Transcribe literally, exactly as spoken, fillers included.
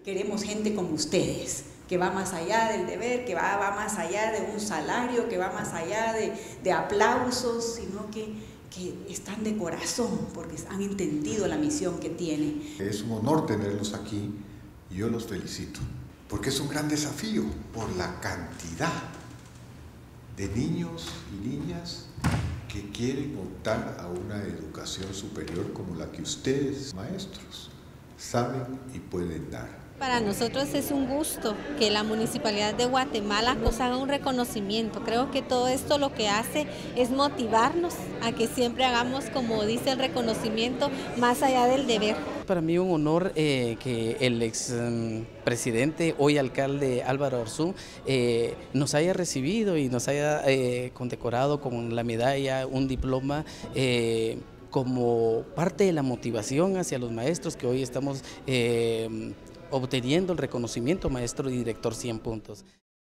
Queremos gente como ustedes, que va más allá del deber, que va, va más allá de un salario, que va más allá de, de aplausos, sino que, que están de corazón porque han entendido la misión que tienen. Es un honor tenerlos aquí y yo los felicito, porque es un gran desafío por la cantidad de niños y niñas que quieren optar a una educación superior como la que ustedes, maestros, saben y pueden dar. Para nosotros es un gusto que la Municipalidad de Guatemala nos haga un reconocimiento. Creo que todo esto lo que hace es motivarnos a que siempre hagamos, como dice el reconocimiento, más allá del deber. Para mí un honor eh, que el ex um, presidente, hoy alcalde Álvaro Arzú, eh, nos haya recibido y nos haya eh, condecorado con la medalla, un diploma, eh, como parte de la motivación hacia los maestros que hoy estamos eh, obteniendo el reconocimiento maestro y director cien puntos.